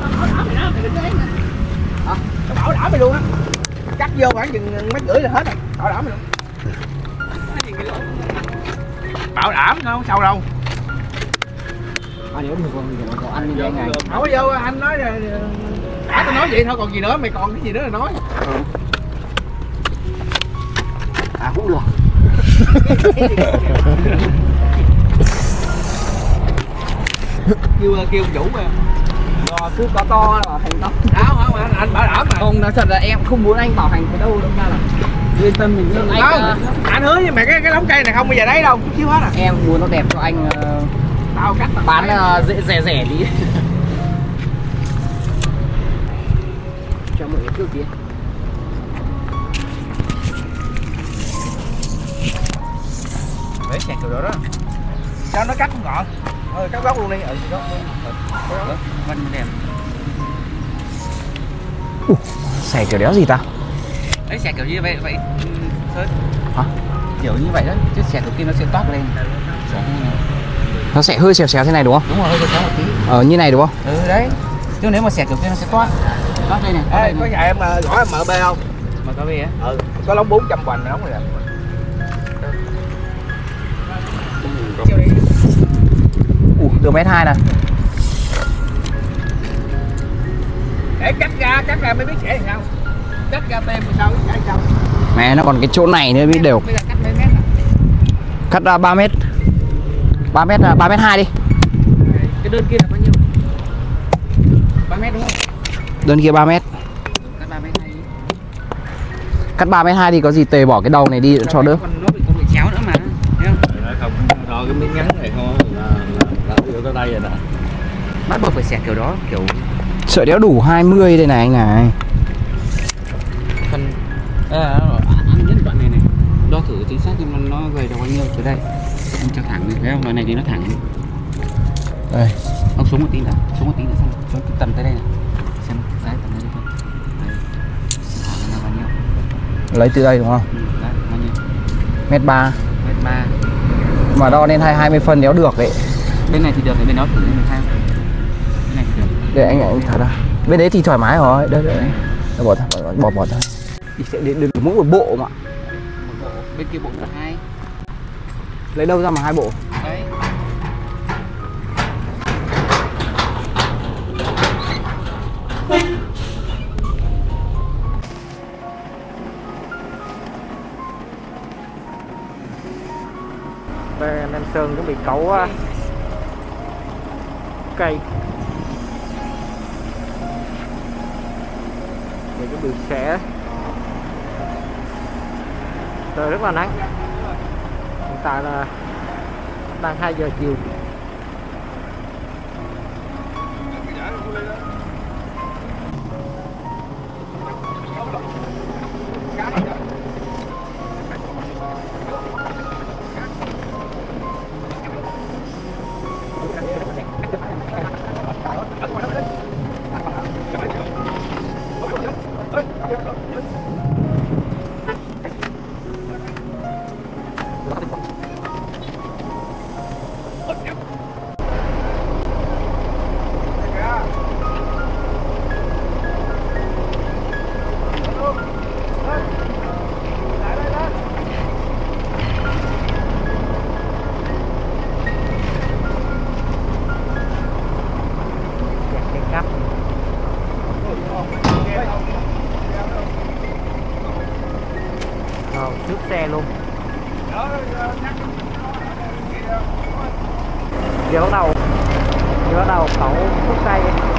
Bảo đảm mày luôn á. Cắt vô khoảng chừng mấy rưỡi là hết rồi. Bảo đảm mày luôn. Bảo đảm không sao đâu. Nếu được còn ăn như thế này. Không có vô anh nói đã tao nói vậy thôi còn gì nữa, mày còn cái gì nữa là nói. À cũng được. Kêu Vũ mà. Rồi cứ có to là thành to. Không anh bảo đảm mà. Không, nói thật là em không muốn anh bảo hành cái đâu đâu ra là yên tâm mình luôn anh. Không, anh hứa với mày cái lóng cây này không bao giờ đấy đâu, chút xíu hết à. Em muốn nó đẹp cho anh. Tao cắt bán rẻ đi. Cho mọi người trước kia. Để sẹt kiểu đó. Sao nó cắt không gọn. Cắt góc luôn đi. Vân đẹp. Xẻ kiểu đéo gì ta? Đấy xẻ kiểu như vậy vậy. Hả? Kiểu như vậy đó, chứ xẻ kiểu kia nó sẽ toát lên. Nó sẽ hơi xèo xèo thế này đúng không? Đúng rồi, hơi xéo một tí. Như này đúng không? Ừ đấy. Chứ nếu mà xẻ kiểu kia nó sẽ toát. Toát đây này. Ê, có nhà em gõ MB không? MB á? Ừ, có lóng 400 hoành nóng rồi nè. Được mét 2 nè. Để cắt ra mới biết sẽ làm sao. Cắt ra tem sao biết sẽ sao. Mẹ nó còn cái chỗ này nữa mới đều. Bây giờ cắt mấy mét à? Cắt ra 3 mét. 3 mét 2 đi. Cái đơn kia là bao nhiêu? 3 mét đúng không? Đơn kia 3 mét. Cắt 3 mét 2 đi. Cắt 3 mét 2 thì có gì tề bỏ cái đầu này đi cho đỡ. Còn nó bị chéo nữa mà. Thấy không? Không, thôi cái miếng ngắn này thôi là vô tới đây rồi nè. Bắt buộc phải xẻ kiểu đó, kiểu Sợi đéo đủ 20 đây này anh này. phần ăn nhất đoạn này này. Đo thử chính xác nhưng nó gầy được bao nhiêu từ đây. Anh cho thẳng đi, thấy không? Đoạn này thì nó thẳng đi. Đây. Ông xuống một tí nữa, xuống xem. Xuống cái tầm tới đây này. Xem cái tầm đây thôi. Đấy. Là bao nhiêu? Lấy từ đây đúng không? Đấy, bao nhiêu? Mét 3. Mét 3. Mà đo lên 20 phân đéo được đấy. Bên này thì được, bên đó thử lên sao? Bên này thì được. Để anh thả ra. Bên đấy thì thoải mái rồi. Đây. Bỏ ra. Bỏ ra. Thì sẽ đến mỗi một bộ mà. Một bộ, bên kia bộ là 2. Lấy đâu ra mà 2 bộ? Đấy. Đây anh em Sơn cũng bị cấu cây. Để cũng bị xẻ. Trời rất là nắng. Hiện tại là đang 2 giờ chiều. Trước xe luôn. Giờ bắt đầu cẩu khúc cây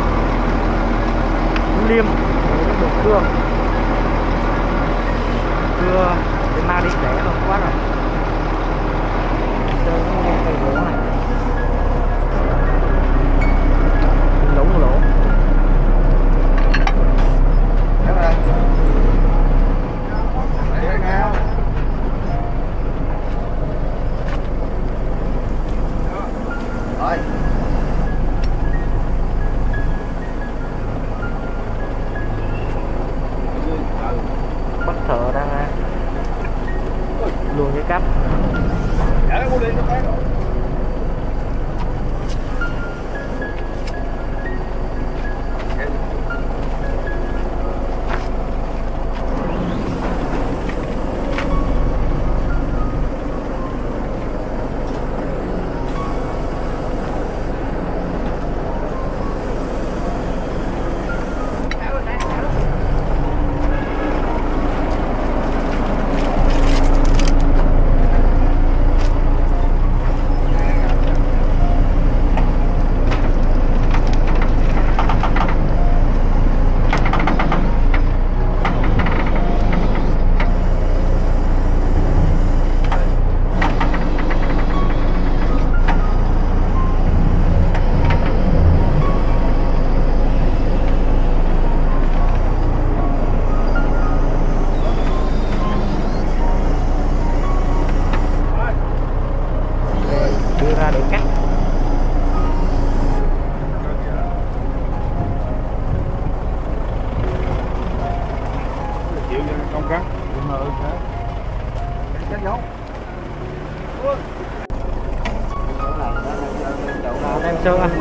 liêm để được cưa để mang đi để rồi quá rồi. Chơi cái cây gỗ này lỗ bắt thợ đang luồn cái cáp.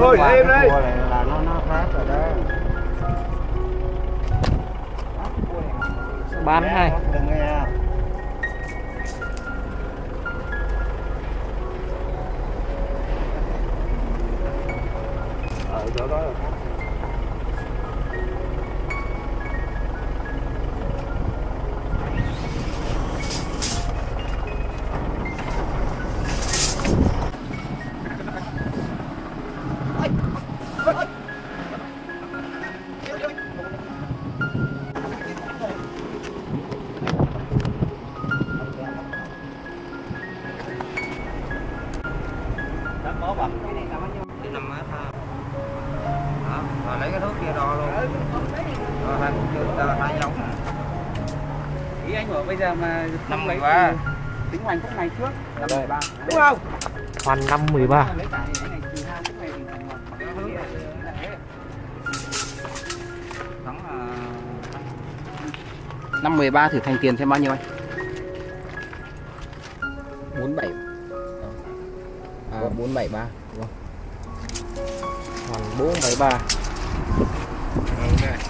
Thôi qua im cái đi. cua này là nó khác rồi đó. Bán hai. Đừng nghe. Ở chỗ đó là Cái 5 mét ha. Đó, rồi lấy cái thước kia đo luôn. Rồi hai cũng chưa hai giống. Ý anh bảo bây giờ mà 5,3. tính hoành khúc này trước. 5,3. Đúng không? Hoàn 5,13. Cái thước này. Thắng 5,13 thử thành tiền xem bao nhiêu anh? 47. À 473 đúng không? Hoàn 473. ok.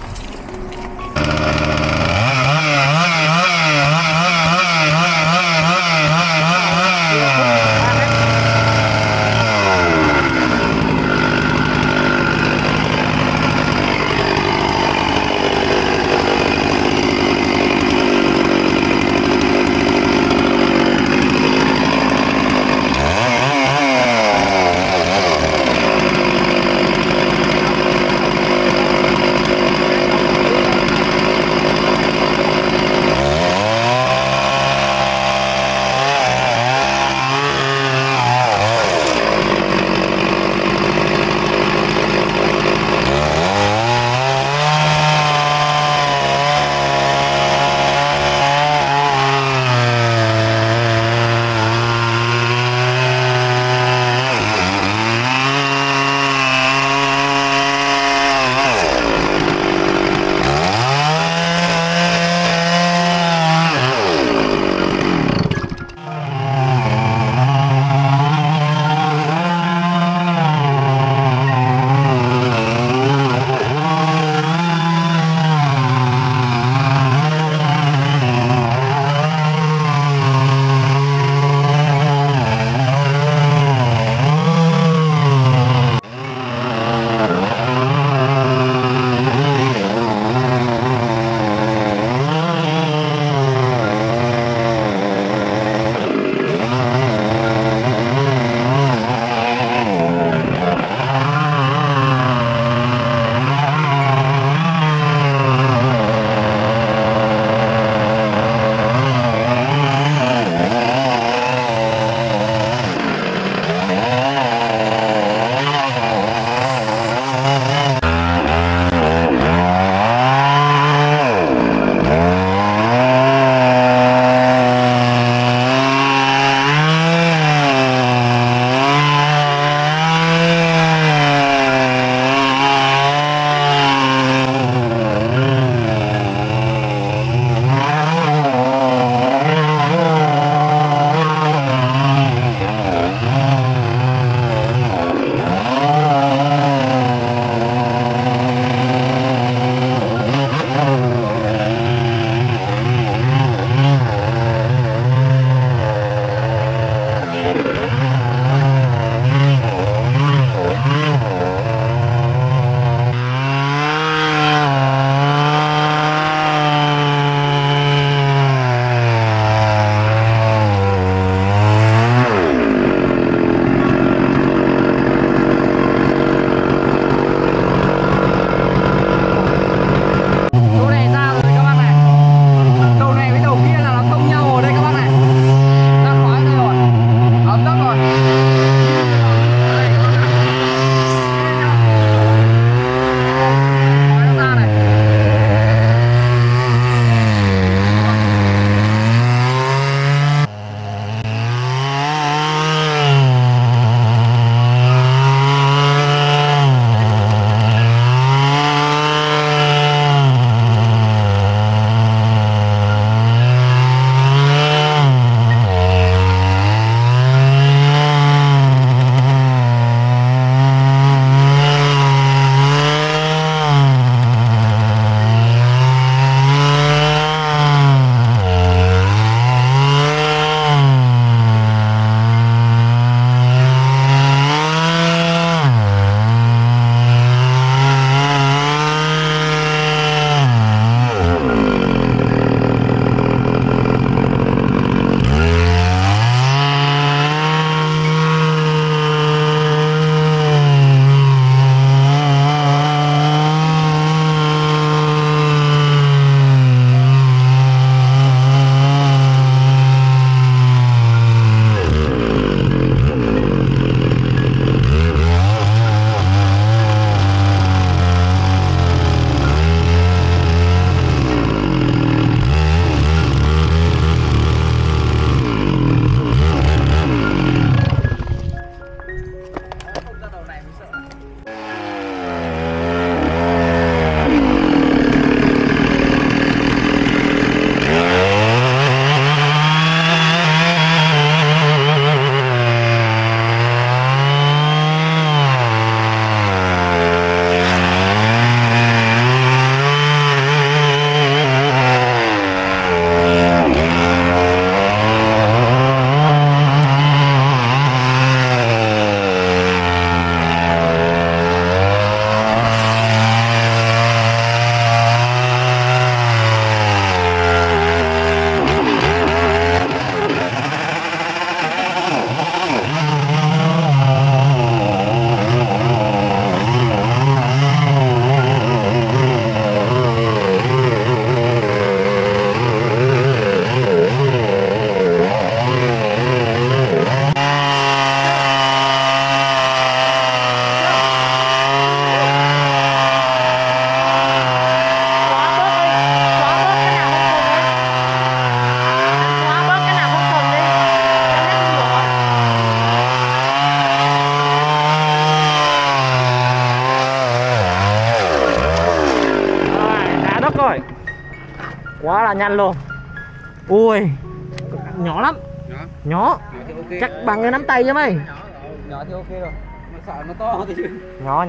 Quá là nhanh luôn. Ui, nhỏ lắm. Nhỏ. Chắc bằng cái nắm tay chứ mày. Nhỏ thì ok rồi. Mà sợ nó to thì chứ. Nhỏ.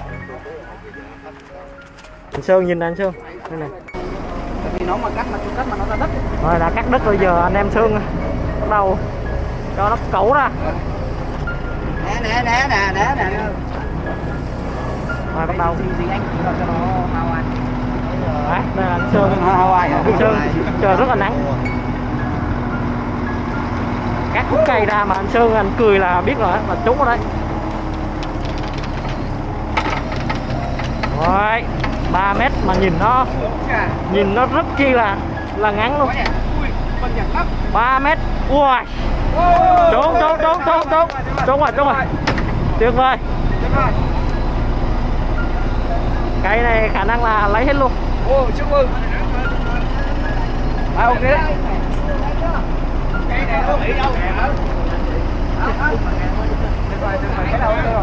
Anh Sơn nhìn nè anh Sơn. Đây này. Tại vì nó mà cắt mà nó ra đất. Rồi đã cắt đất bây giờ anh em Sơn bắt đầu cho nó cẩu ra. Nè. Rồi bắt đầu. Gì anh cho nó hao ăn. Đấy, đây là anh Sơn. Hawaii hả? Anh Sơn trời rất là nắng. Cắt khúc cây ra mà anh Sơn anh cười là biết rồi là trúng ở đây. Rồi 3 mét mà nhìn nó rất chi là ngắn luôn. 3 mét. Ui. Trốn rồi. Tuyệt vời. Cây này khả năng là lấy hết luôn. Chúc mừng. Ok đấy. Cây này không bị đâu. Cái đầu rồi.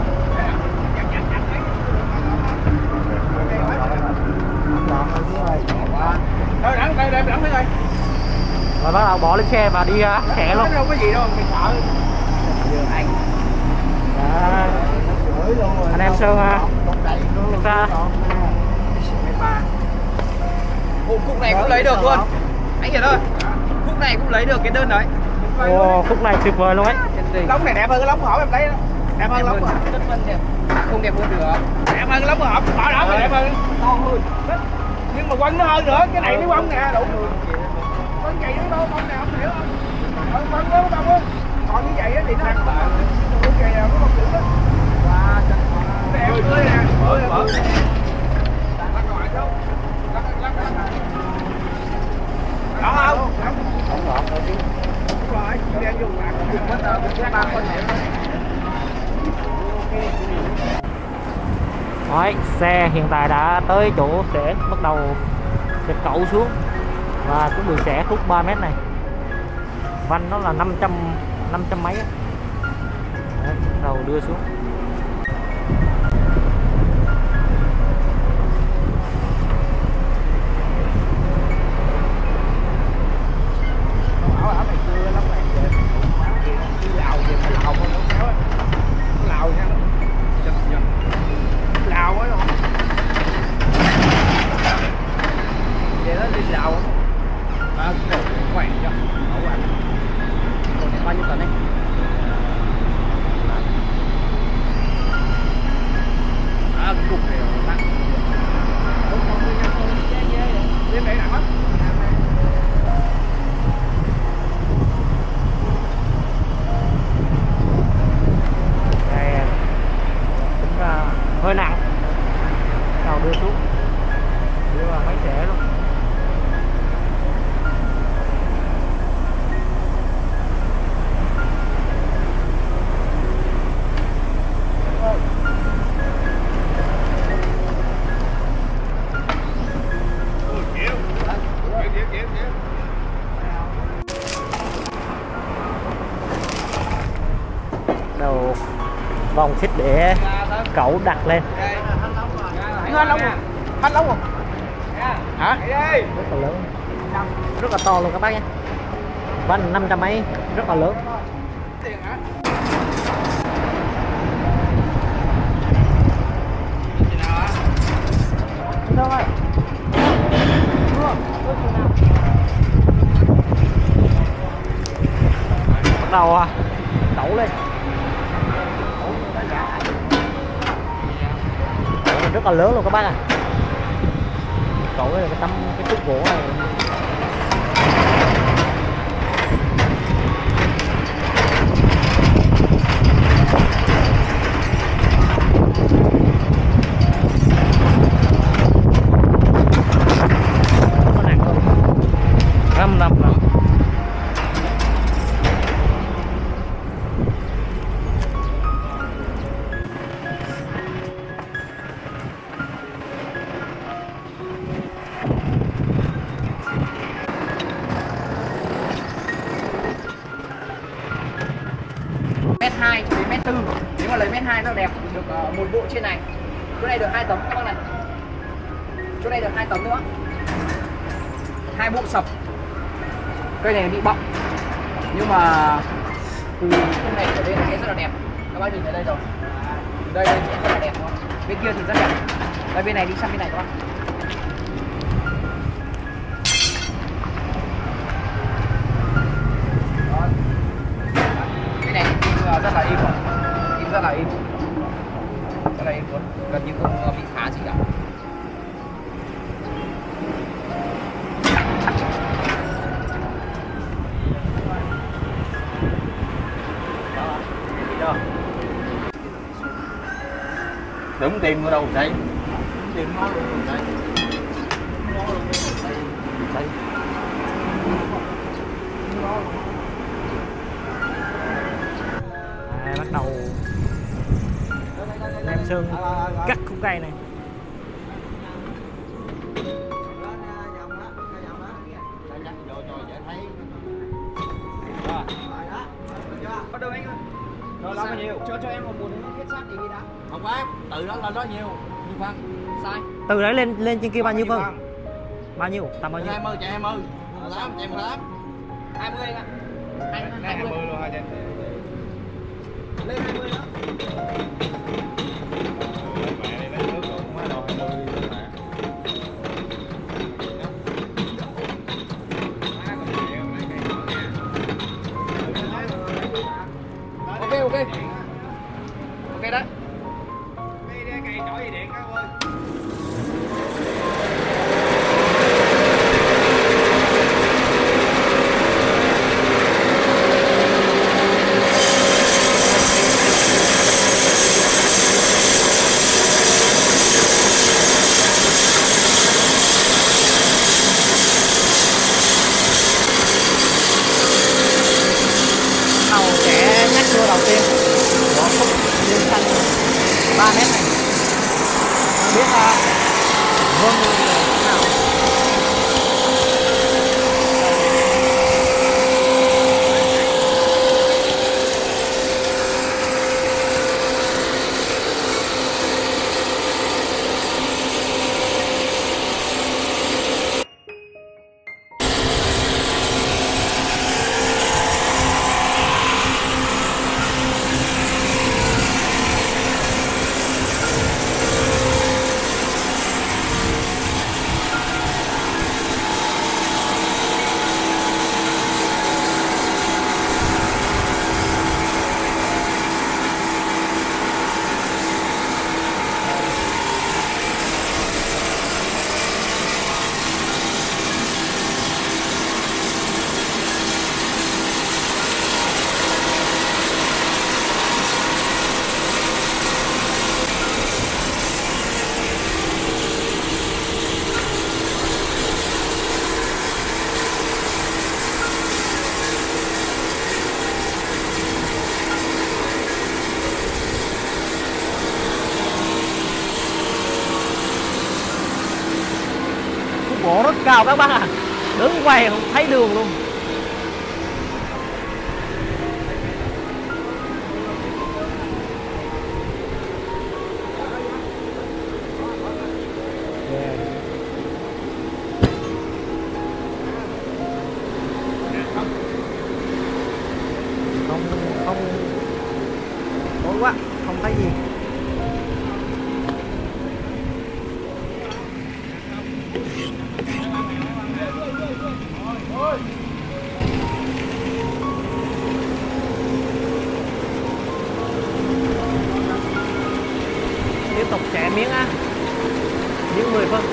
Đẳng thế rồi. Rồi bắt đầu bỏ lên xe và đi khẽ luôn. Đâu có gì đâu, mình sợ. Anh em Sơn ra. Khúc này cũng lấy được luôn. Anh nhìn thôi. Khúc này cũng lấy được cái đơn đấy. Khúc này tuyệt vời luôn ấy. Lóng này đẹp hơn cái lóng hổm em lấy đó. Đẹp hơn lóng hổm. Không đẹp hơn được. Đẹp hơn cái lóng hổm, bảo đảm là đẹp hơn. To hơn. Nhưng mà quăng nó hơn nữa, cái này nó quăng nè, đủ. Quăng vậy nó đâu không nè, không hiểu không? Quăng nó đâu á. Còn như vậy á thì nó ăn bạn. Ok là có một chữ đó. Đẹp tươi nè. Mở. Đó không? Không ngọt rồi chứ. Đúng rồi, đang dùng bạn dùng hết 3 phân này. Rồi, xe hiện tại đã tới chỗ sẽ bắt đầu sẽ cẩu xuống và chuẩn bị sẽ khúc 3 mét này. Vanh nó là 500 mấy á. Đấy, bắt đầu đưa xuống. Bao nhiêu tấn đấy? Cục này nặng. Đêm này nặng lắm. Đây cũng hơi nặng. Đầu đưa xuống. Đưa vào máy xẻ luôn. Đầu vòng xích để cẩu đặt lên. Thanh lóng không? Hả? Rất là lớn, rất là to luôn các bác nhé. Vanh 500 mấy, rất là lớn. Tiền hả? Đâu rồi? Bắt đầu cẩu lên. Rất là lớn luôn các bác à. Cẩu đây là cái khúc gỗ này. Nó nặng hơn. 5 năm rồi. Mét 2 cho đến mét 4. Nếu mà lấy mét 2 nó đẹp được một bộ trên này. Chỗ này được 2 tấm các bác này. Chỗ này được 2 tấm nữa. 2 bộ sập. Cây này bị bọng nhưng mà từ cái này ở đây là rất là đẹp. Các bác nhìn thấy đây rồi. Đây sẽ rất là đẹp thôi. Bên kia thì rất đẹp. Đây bên này đi sang bên này các bác. Đó. Cái này rất là im rồi. Im rất là im. Cái này gần như không bị phá gì cả. Đúng tìm ở đâu đây? Tìm nó luôn đây. Đây. Bắt đầu Nam Sơn cắt khúc cây này. Có được anh ơi. Rồi bao nhiêu? Cho em một bùn hết sát thì đi đã. Không bác, từ đó lên đó nhiều. Như phân, sai. Từ đấy lên trên kia bao nhiêu phân? Bao nhiêu? Tầm bao nhiêu? 20 chạy 20. 18 chạy 18. 20 anh ạ. 20 luôn hai chân. Lên 20 nữa. Mẹ này lấy nước rồi, không ai đâu 20 đi mẹ. Ok ok. Ok đấy. Đây cây chổi gì điện các ơi. Đầu sẽ nhắc cưa đầu tiên của khúc liên xanh 3 mét này. Không biết vân thế nào. Gỗ rất cao các bác ạ. Đứng quay không thấy đường luôn. Không tối quá, không thấy gì. Tiếp tục chạy miếng á, miếng 10 phân.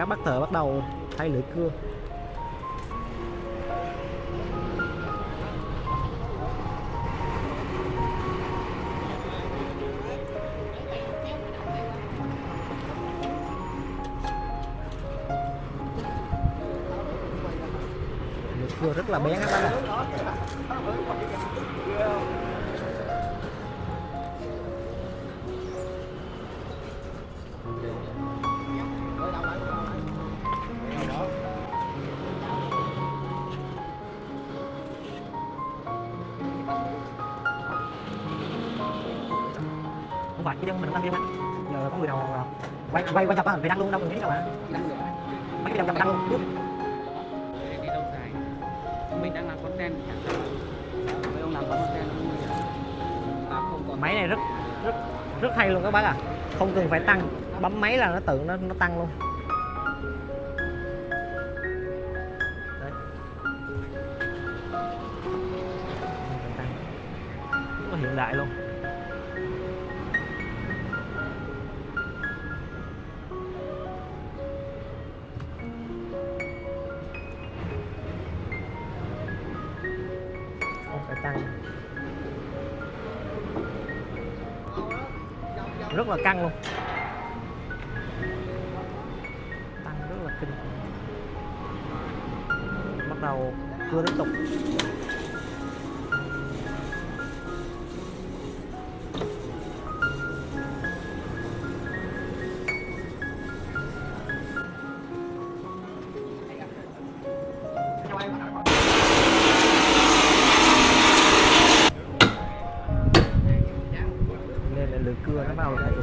bác thợ bắt đầu thay lưỡi cưa. Lưỡi cưa rất là bén các bác ạ. Không phải chứ mình đang đi anh. Giờ có người nào quay chụp á, phải đăng luôn đâu mình biết đâu mà. Mấy cái đăng luôn. Đi đâu dài. Mình đang làm content chẳng hạn. Mấy ông làm content không còn. Máy này rất hay luôn các bác ạ. Không cần phải tăng, bấm máy là nó tự nó tăng luôn. Đấy. Rất là hiện đại luôn. Không phải tăng. Rất là căng luôn, tăng rất là kinh. Bắt đầu cưa tiếp tục. Nên là lưỡi cưa nó vào lại được.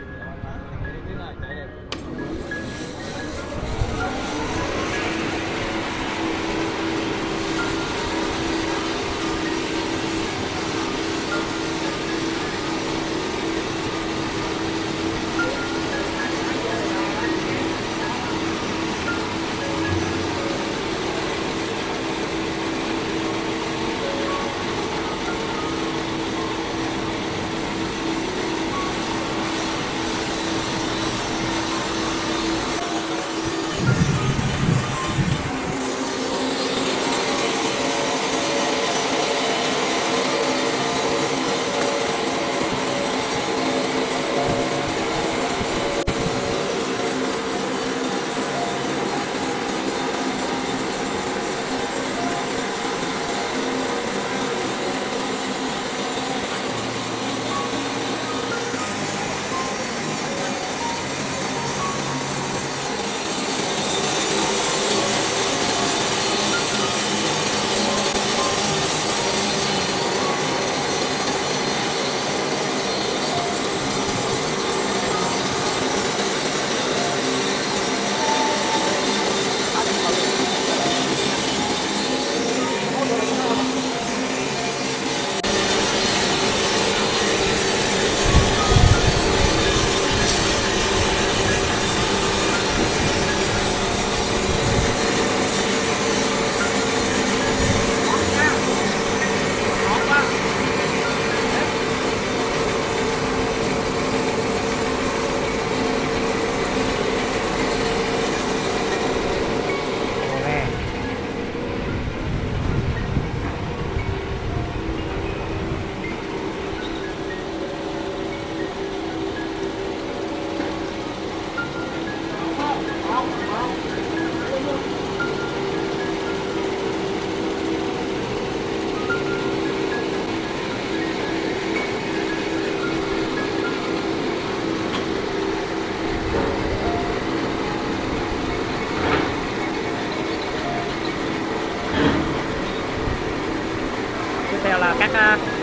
Theo là các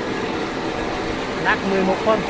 lát 11 phân.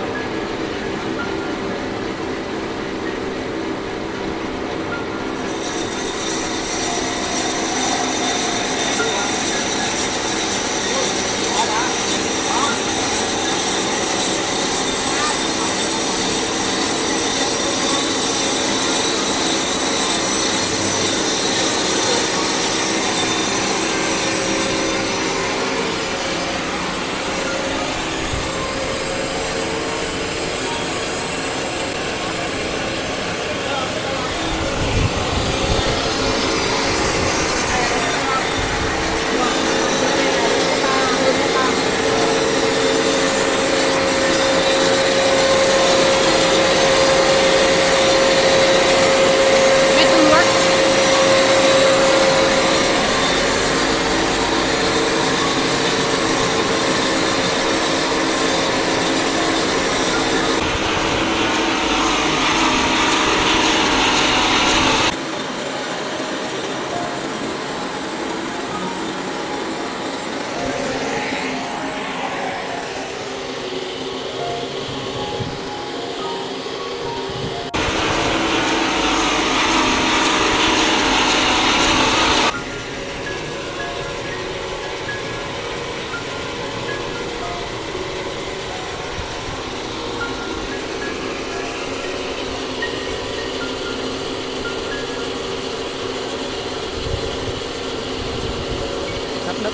được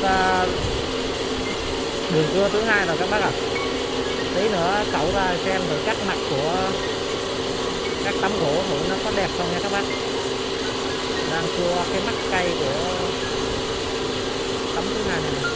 đường cưa thứ hai rồi các bác ạ. Tí nữa cậu ra xem thử các mặt của các tấm gỗ thử nó có đẹp không nha các bác. Đang cưa cái mắt cây của tấm thứ hai này.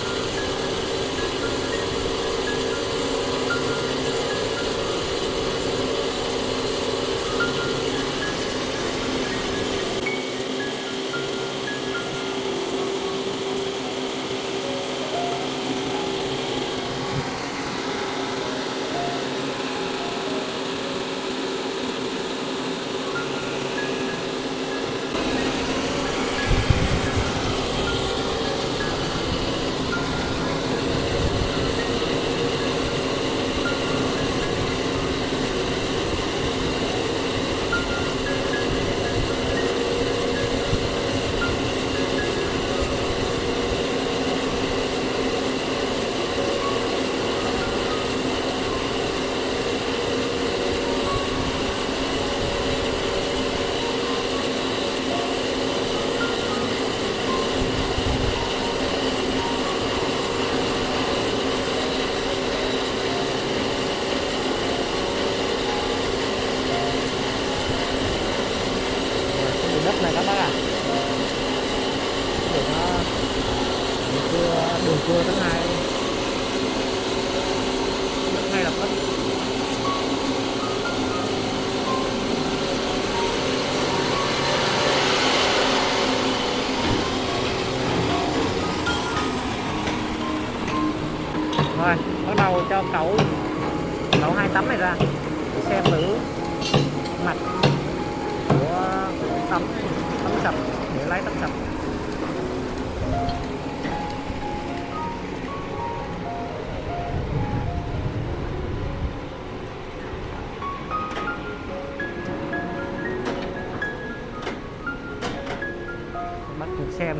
Đất này các bác ạ. Để nó đường cưa thứ hai rất ngay lập tức. Rồi bắt đầu cho cẩu hai tấm này ra xem thử mặt của tấm sập để lấy tấm sập. Bắt được xem.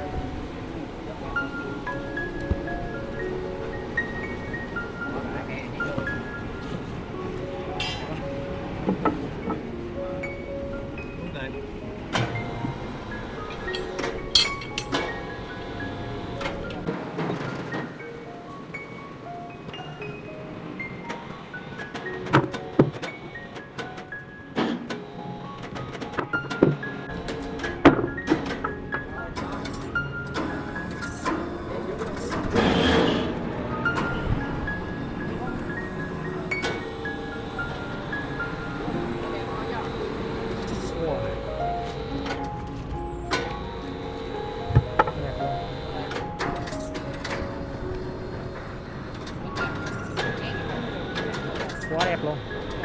Quá đẹp luôn.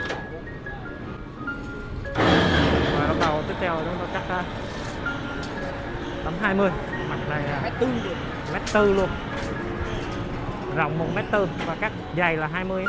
Và bắt đầu tiếp theo chúng ta cắt tấm 20. Mặt này mét tư luôn, rộng 1m4 và cắt dày là 20.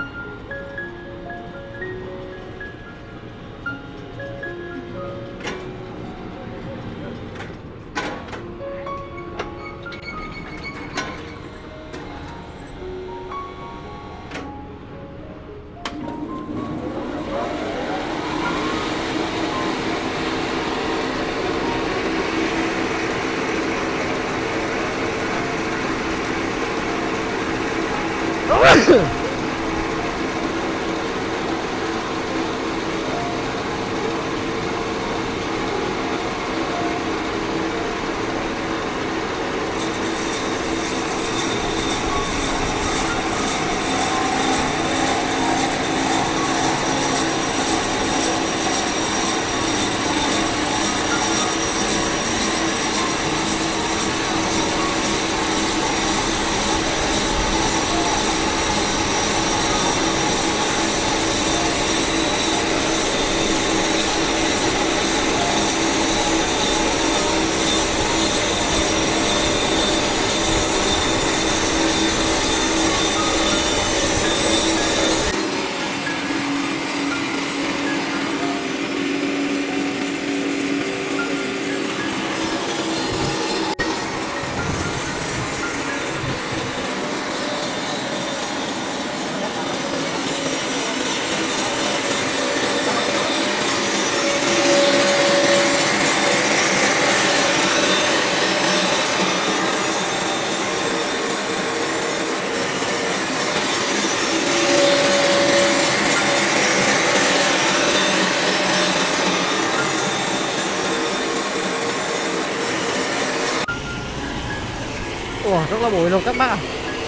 Ủa, rất là bụi luôn các bác ạ.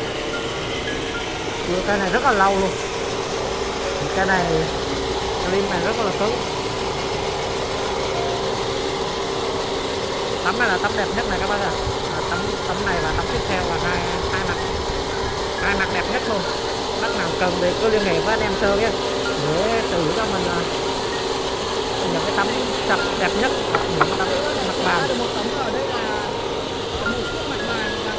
Cây này rất là lâu luôn. Cây này lim này rất là cứng. Tấm này là tấm đẹp nhất này các bác ạ. Tấm này và tấm tiếp theo là hai mặt đẹp nhất luôn. Bác nào cần thì cứ liên hệ với anh em Sơn nhé, để tự cho mình những cái tấm chập đẹp nhất, những tấm mặt bàn. Một tấm ở đây là một chiếc mặt bàn là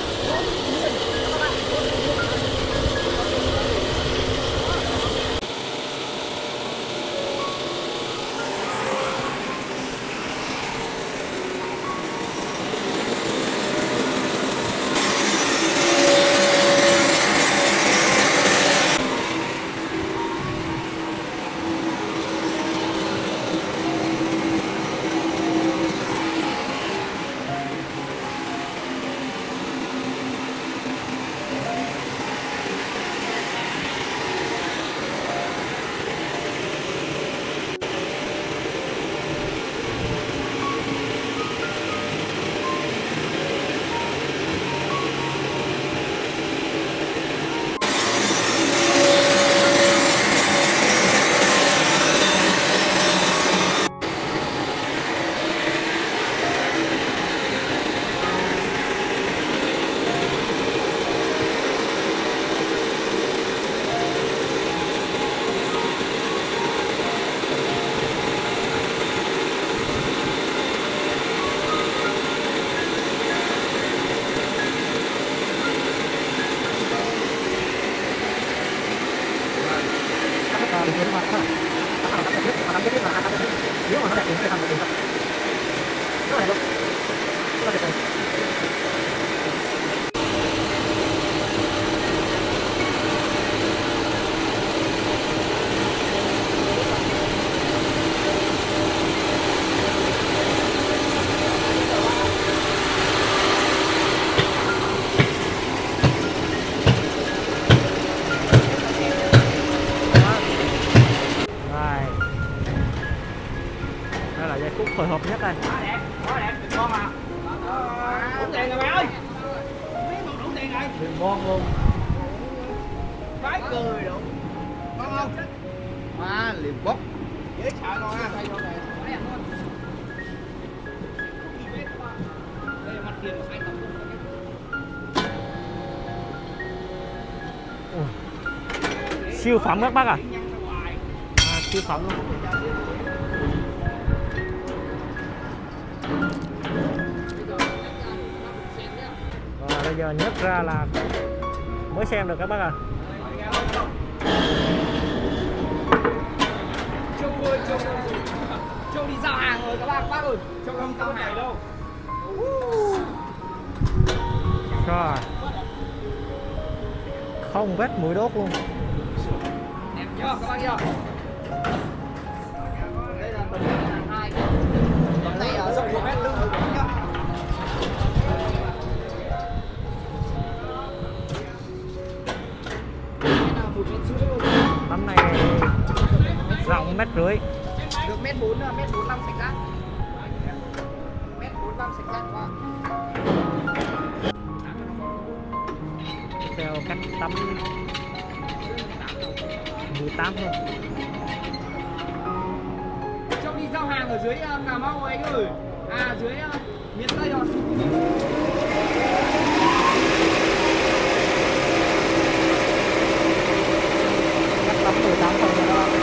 hồi hộp nhất đây. Quá đẹp, ngon à. Đủ tiền rồi mày ơi. Đủ tiền rồi. Ngon luôn. Phái cười đủ. Ngon không? Má liềm bốc. Dễ sợ ngon ha. Đây con này. Đây là mặt tiền của 2 tấm. Siêu phẩm các bác ạ. Siêu phẩm luôn. Và bây giờ nhấc ra là mới xem được các bác ạ. Châu đi giao hàng rồi các bác ơi. Châu không giao hàng đâu. Rồi. Không vết mũi đốt luôn. Đẹp chưa các bác chưa? Đây là tấm 2. Tấm này rộng 1m4 nhá. Tấm này rộng 1,5 m. Được 1m4, 1m45 sạch cát. 1m45 sạch cát quá. Theo cách tấm 18 thôi. Châu đi giao hàng ở dưới Cà Mau anh ơi. À dưới miền Tây rồi. Cách tấm 18 thôi rồi đó.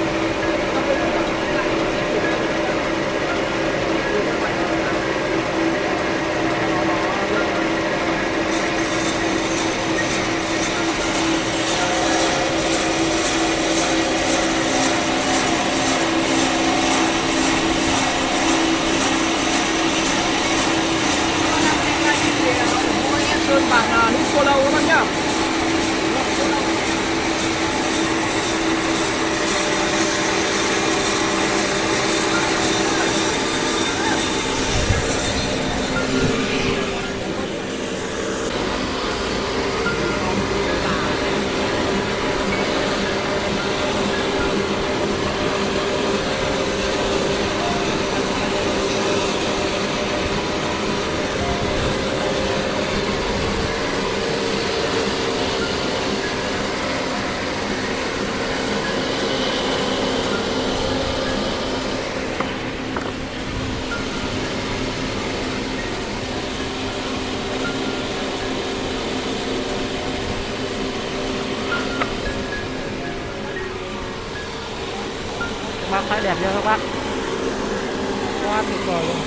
Sơn bản nước cô lâu các bác nhá. đẹp chưa các bác, quá tuyệt vời luôn.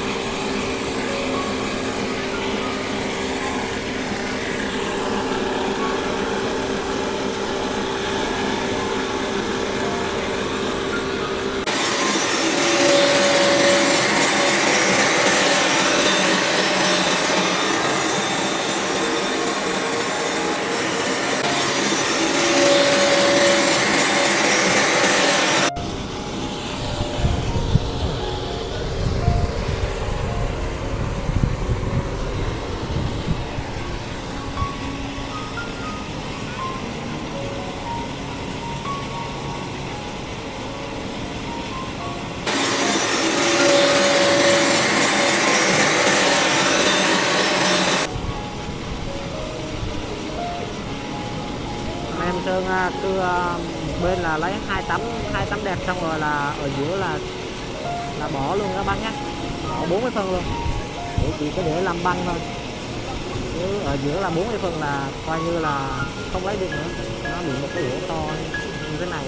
Em Sơn cứ bên là lấy 28 đẹp, xong rồi là ở giữa là bỏ luôn các bác nhé, bỏ 40 phân luôn, để chỉ có để làm băng thôi, chứ ở giữa là 40 phân là coi như là không lấy được nữa, nó bị một cái lỗ to như thế này,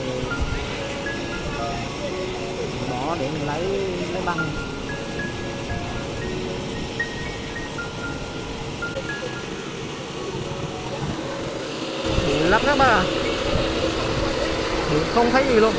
bỏ để mình lấy băng. Bụi lắm các bác à, bụi không thấy gì luôn.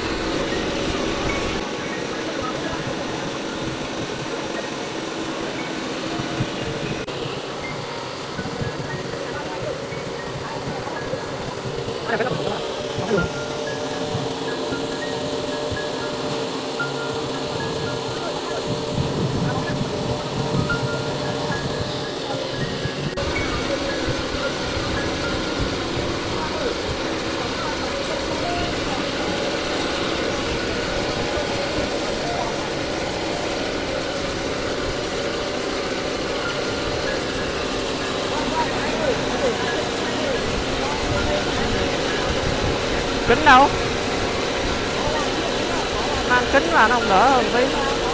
Kính đâu? Mang kính là nó không đỡ hơn tí.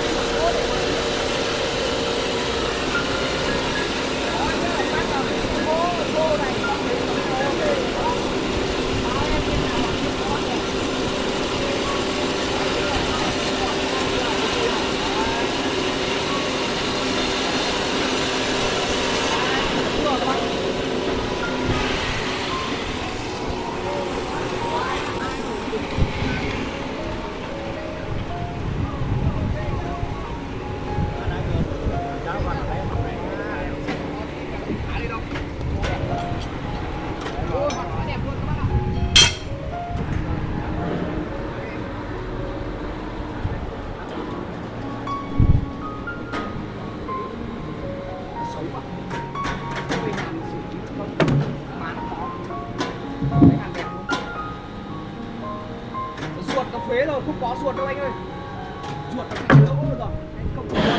Ruột cà phê rồi, không có ruột đâu anh ơi. Ruột nó thành lỗ rồi. Anh không có.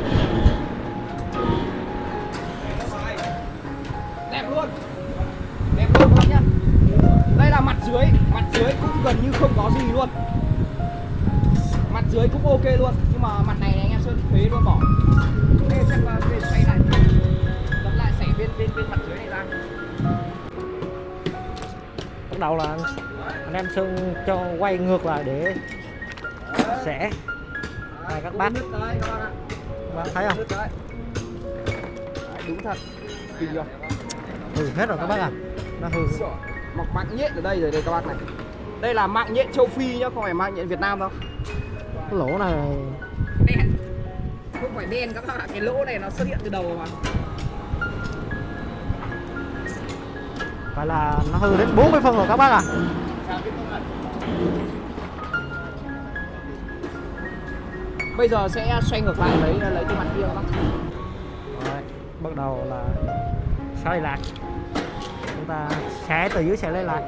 Đẹp luôn. Đẹp luôn các nhá. Đây là mặt dưới cũng gần như không có gì luôn. Mặt dưới cũng ok luôn, nhưng mà mặt này anh em sơn phế luôn bỏ. Đây chắc là về xoay này. Vẫn lại xẻ bên mặt dưới này ra. Bắt đầu là anh em Sơn cho quay ngược lại để xẻ này các bác. Bạn thấy không? Đấy, đúng thật. Kinh chưa? Hư hết rồi các bác à. Nó hư. Mọc mạng nhện ở đây rồi đây các bác này. Đây là mạng nhện châu Phi nhá, không phải mạng nhện Việt Nam đâu. Cái lỗ này Đen. Không phải đen các bác ạ, cái lỗ này nó xuất hiện từ đầu mà. phải là nó hư đến 40 phân rồi các bác à. Bây giờ sẽ xoay ngược lại lấy cái mặt kia các bác. Rồi, bắt đầu là xoay lại. Chúng ta xẻ từ dưới xẻ lên lại.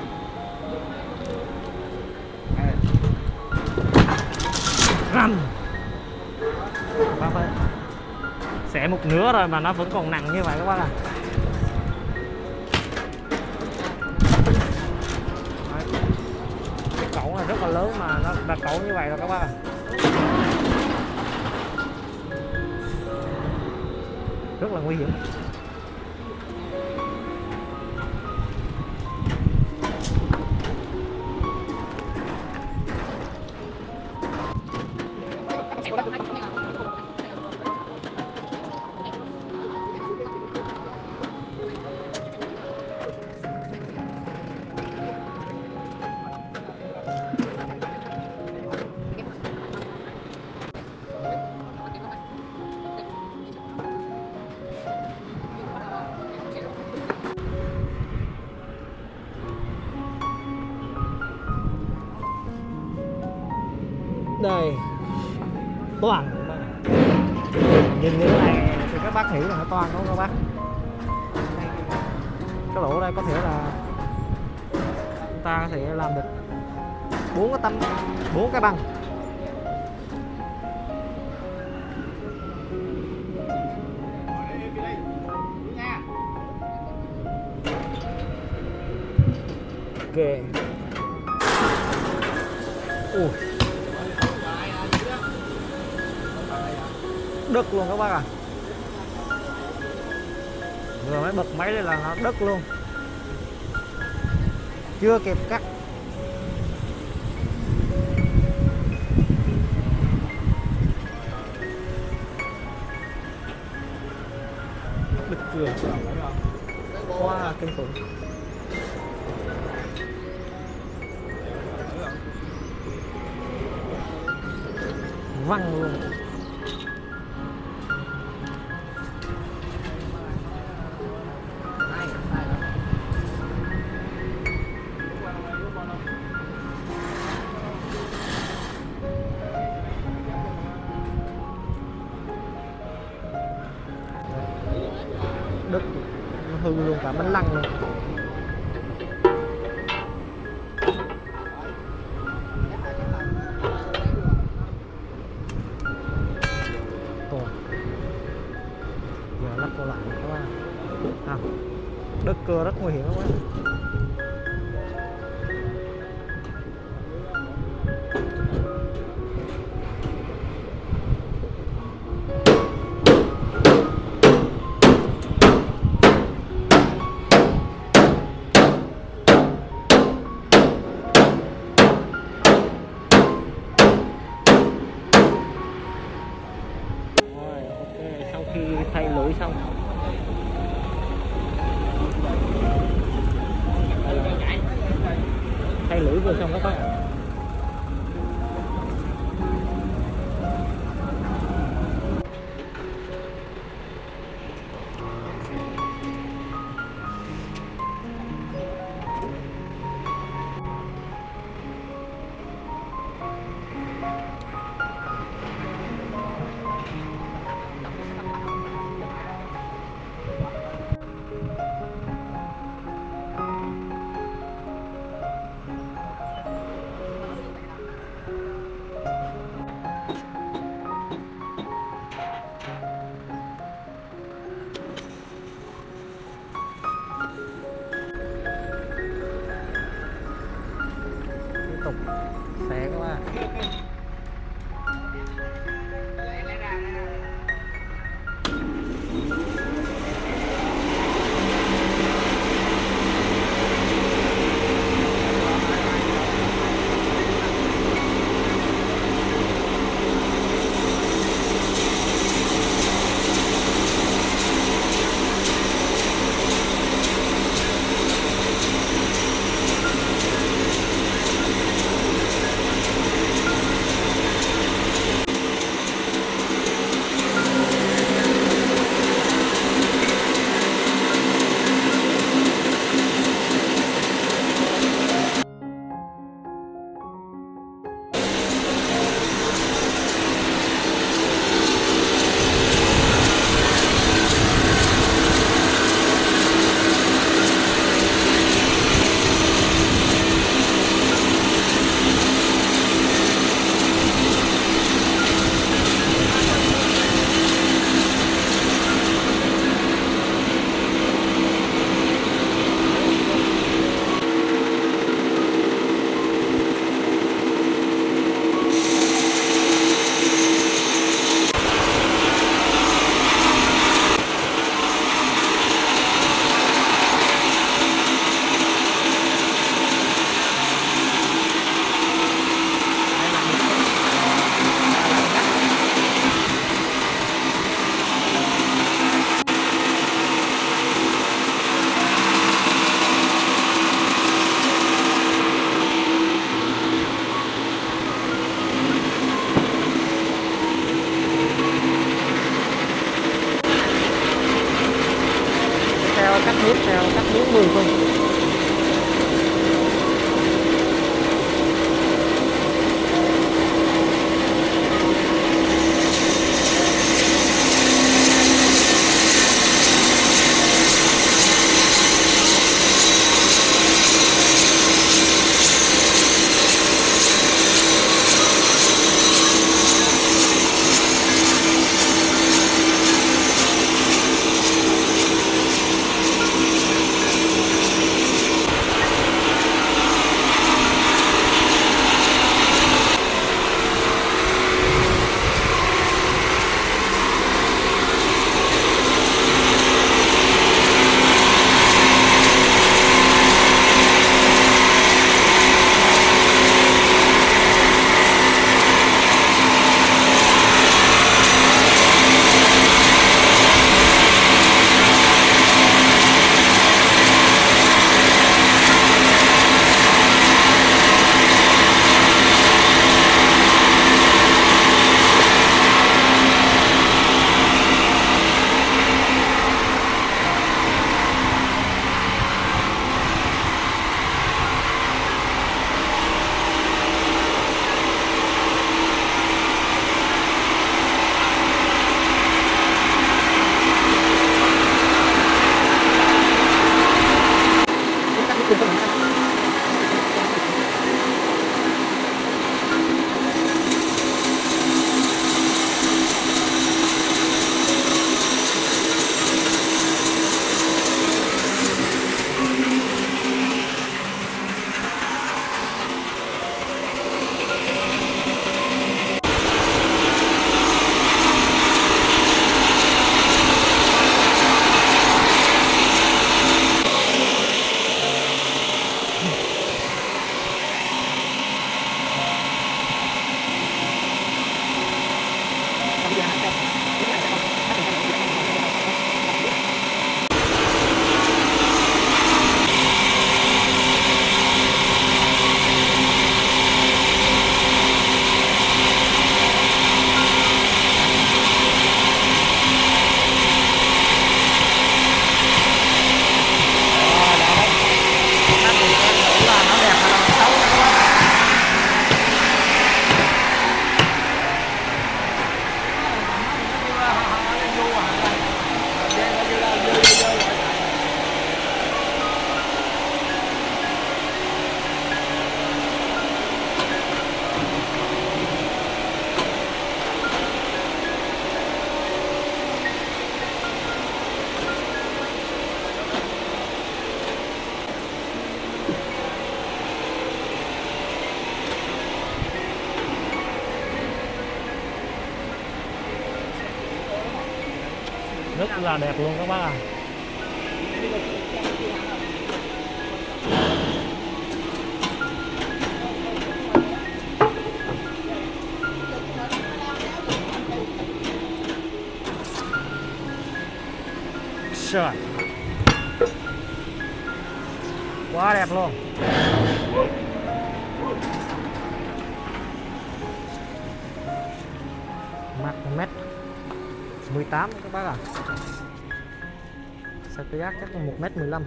Rầm. Bác ơi. Xẻ một nửa rồi mà nó vẫn còn nặng như vậy các bác à. Cái cẩu này rất là lớn mà nó đặt cẩu như vậy rồi các bác à. Rất là nguy hiểm. Đây toàn nhìn như thế này thì các bác nghĩ là nó toàn đúng không các bác? Cái lỗ đây có thể là chúng ta có thể làm được 4 cái băng. Ok. Ui. Đứt luôn các bác à. Vừa mới bật máy lên là nó đứt luôn. Chưa kịp cắt. Đứt chưa? Quá kinh khủng. Văng luôn. Đứt, nó hư luôn cả bánh lăng luôn. Giờ lắp vô lại các bạn. Đứt cưa rất nguy hiểm các bạn. Sau khi thay lưỡi xong thay lưỡi vừa xong các bác ạ. Tục xé các bạn. Cắt nước theo cắt miếng 10 phân. rất là đẹp luôn các bác ạ. Trời, quá đẹp luôn. Mặt 1m18 các bác ạ. Sao tôi giác chắc là 1m15.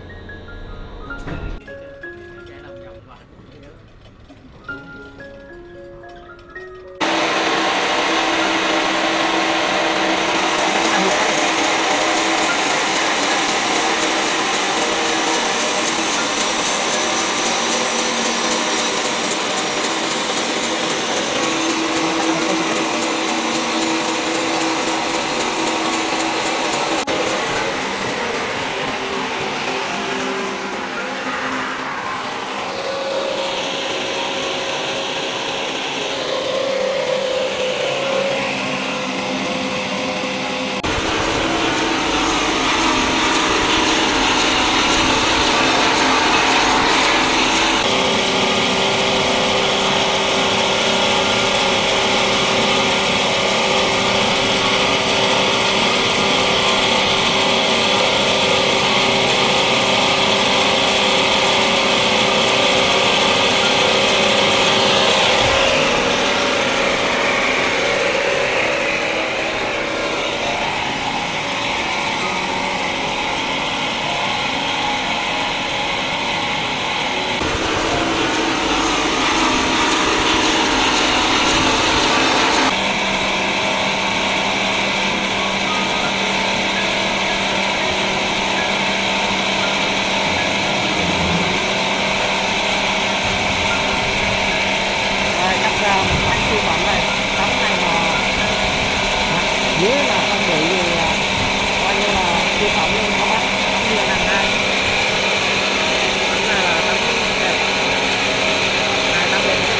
Dưới là không bị gì, coi như là siêu phẩm luôn các bác, tấm như hàng hai. Tấm này là tấm đẹp, hai tấm đẹp.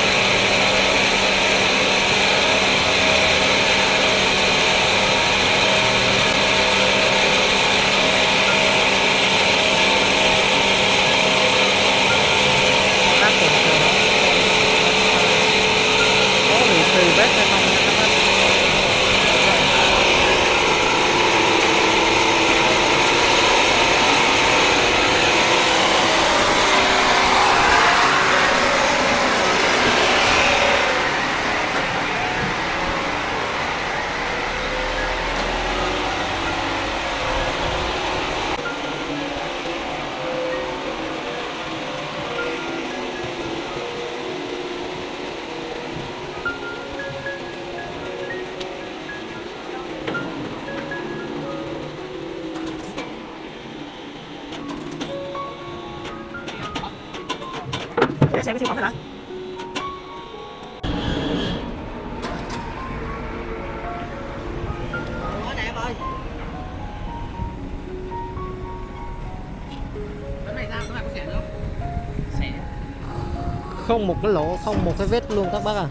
Các cùng trường có bị trừ vết hay không nha các bác. Để xem cái siêu phẩm này đã. Quá đẹp ơi. Tấm này ra, tấm này có xẻ không? Xẻ. Không một cái lỗ, không một cái vết luôn các bác à.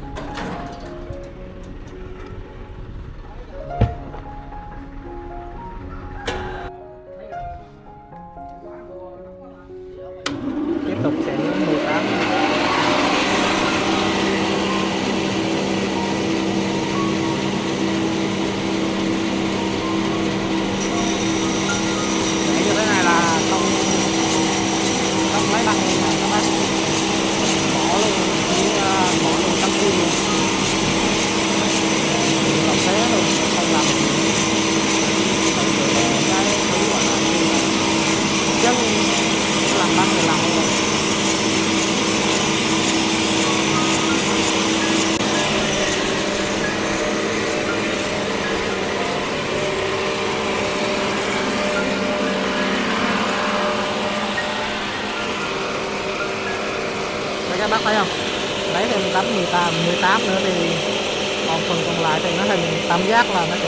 Tiếp tục sẽ đến 18. Để như thế này là không lấy băng luôn này các bác, bỏ luôn tấm pin luôn, làm thế luôn, không làm cái thứ gọi là chân làm băng thì làm luôn. Các bác thấy không, lấy thêm tấm 18 nữa thì còn phần còn lại thì nó hình tam giác là nó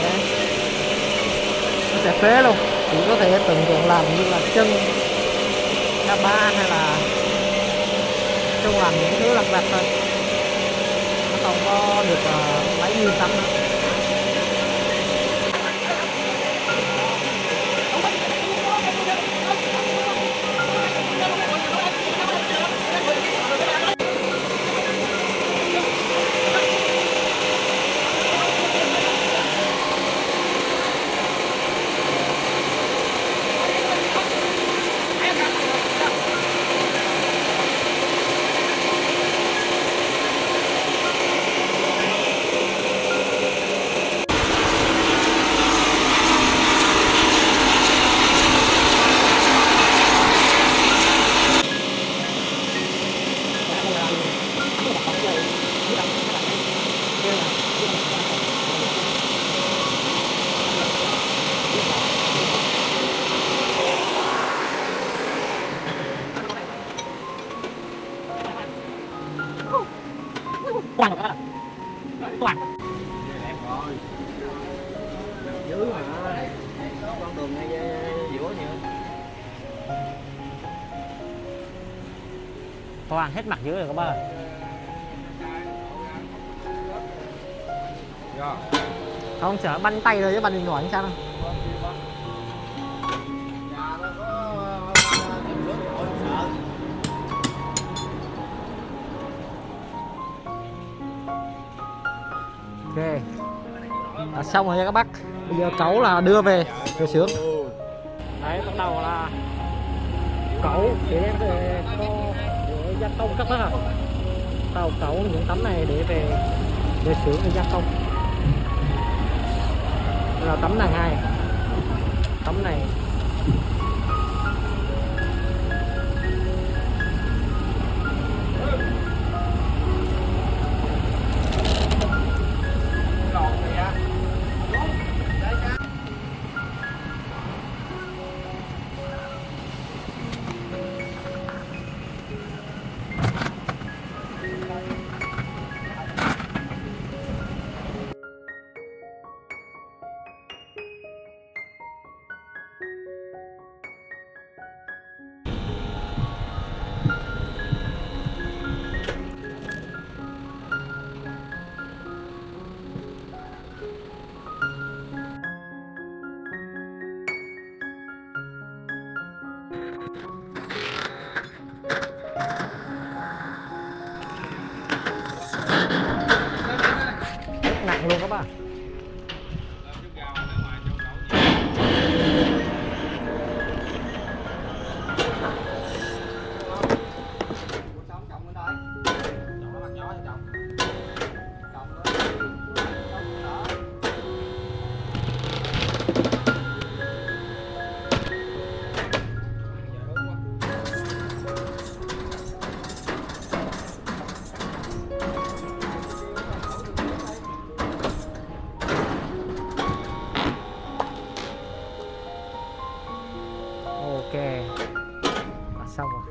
sẽ phế luôn. Chỉ có thể tưởng tượng làm như là chân K3 hay là chung làm những thứ lặt vặt thôi, nó không có được lấy nguyên tấm nữa. toàn toàn dưới mà con đường ngay giữa nhỉ. toàn hết mặt dưới rồi các bạn. Không sợ banh tay rồi chứ banh điện thoại sao đâu. Ok, xong rồi nha các bác. Bây giờ cẩu là đưa về xưởng. Đấy, bắt đầu là cẩu để đem về để gia công các bác ạ. Tàu cẩu những tấm này để về xưởng để gia công. Đây là tấm này 2, tấm này nặng luôn các bạn. Ok, xong rồi.